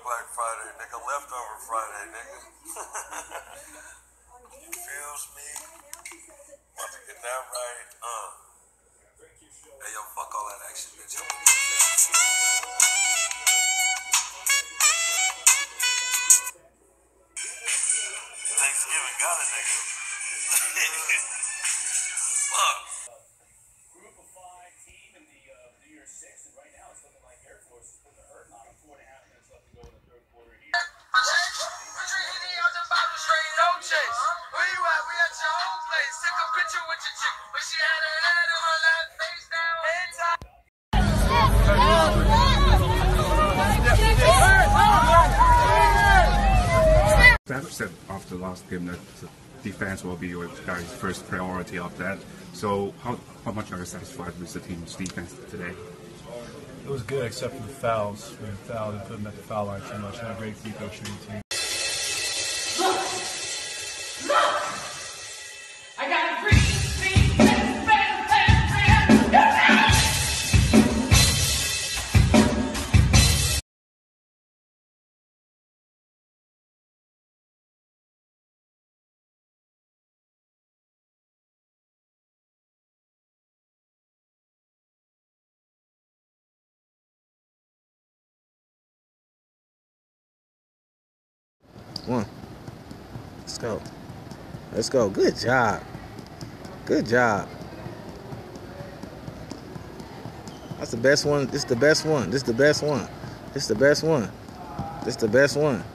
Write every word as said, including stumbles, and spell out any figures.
Black Friday, nigga. Leftover Friday, nigga. You feels me? Want to get that right? Uh. Hey, yo, fuck all that action, bitch. I'm gonna get Thanksgiving got a nigga. Fuck. Group of five team in the uh, New Year's Six, and right now it's looking like Air Force is putting the hurt on them. Four and a half minutes left to go in the third quarter here. No chase. Where you at? We at your old place. Took a picture with your chick, but she had her head on her lap, face down, head top. Staff said after the last game that defense will be your guys' first priority of that. So how, how much are you satisfied with the team's defense today? It was good except for the fouls. We fouled and put them at the foul line too much. Not a great free throw shooting team. I got a green, green, bam, bam, bam, bam. One. Let's go. Let's go. Good job. Good job. That's the best one. This is the best one. This is the best one. This is the best one. This is the best one.